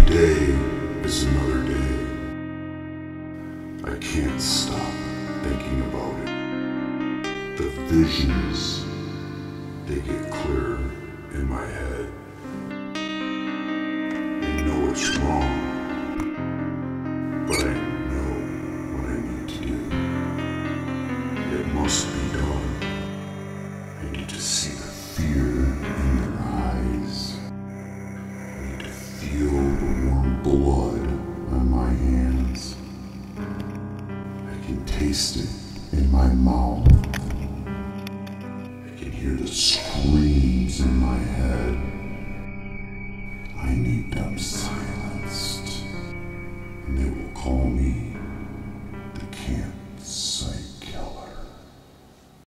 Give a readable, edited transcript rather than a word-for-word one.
day is another day. I can't stop thinking about it. The visions, they get clearer in my head. I know it's wrong, but I know what I need to do. It must be done. I need to see the fear in their eyes. I need to feel the warm blood on my hands. I can taste it in my mouth. I can hear the screams in my head. I need them silent.